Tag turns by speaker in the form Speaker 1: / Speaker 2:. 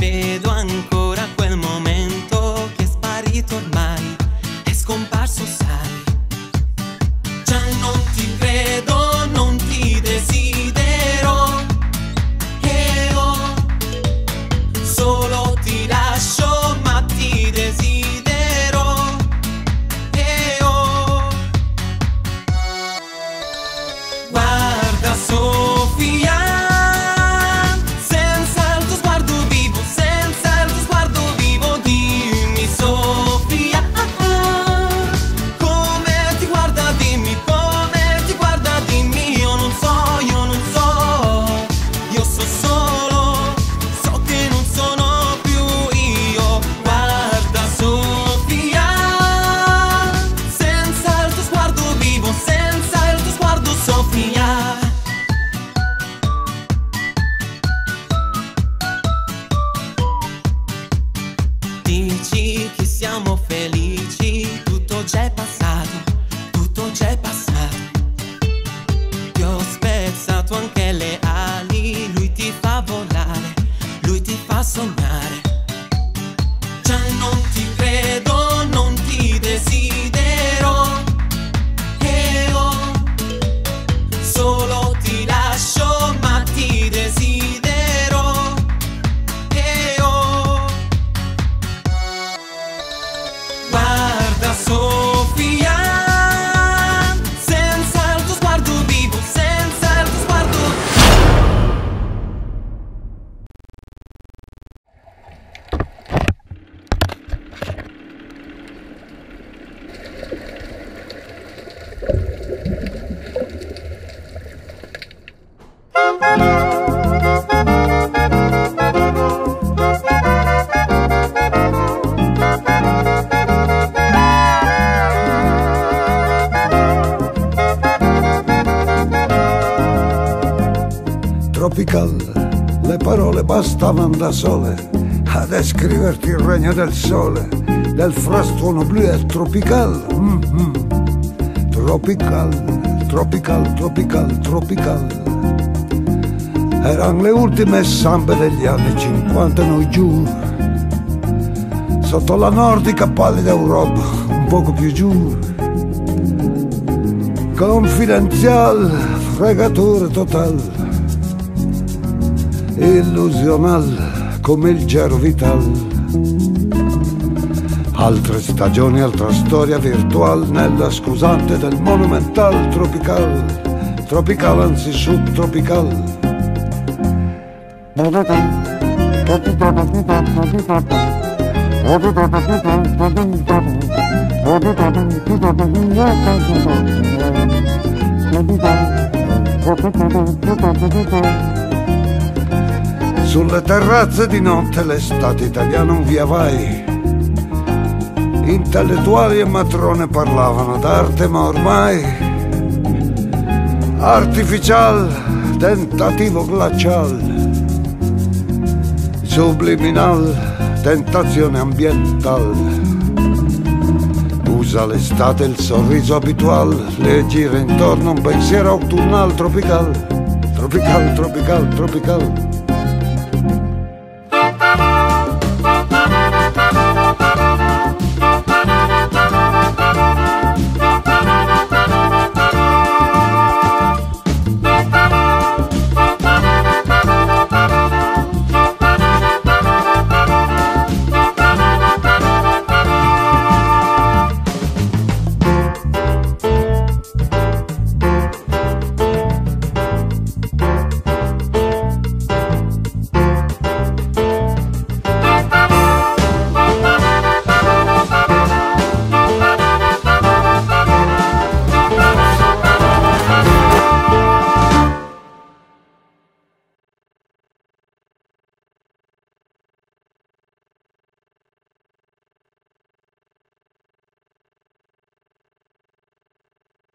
Speaker 1: credo ancora a quel momento che è sparito ormai, è scomparso sai. Già non ti credo, non ti desidero, e io solo ti lascio ma ti desidero, e io guarda Sofia. Dici che siamo felici, tutto già è passato, tutto già è passato. Ti ho spezzato anche le ali, lui ti fa volare, lui ti fa sognare. Già non ti credo, non ti desidero, e io solo ti lascio ma ti desidero, e io guarda Sofia, senza il tuo sguardo vivo, senza il tuo sguardo.
Speaker 2: Tropical, le parole bastavano da sole a descriverti il regno del sole, del frastuono blu e tropical. Tropical, tropical, tropical, tropical. Erano le ultime sambe degli anni 50, noi giù, sotto la nordica pallida Europa, un poco più giù. Confidenzial, fregatore total, illusional come il gero vital. Altre stagioni, altra storia virtual nella scusante del monumental tropical. Tropical anzi subtropical. Sulle terrazze di notte l'estate italiana un via vai. Intellettuali e matrone parlavano d'arte ma ormai artificial, tentativo glacial, subliminal, tentazione ambiental. Usa l'estate il sorriso abitual, le gira intorno un pensiero autunnal tropical. Tropical, tropical, tropical.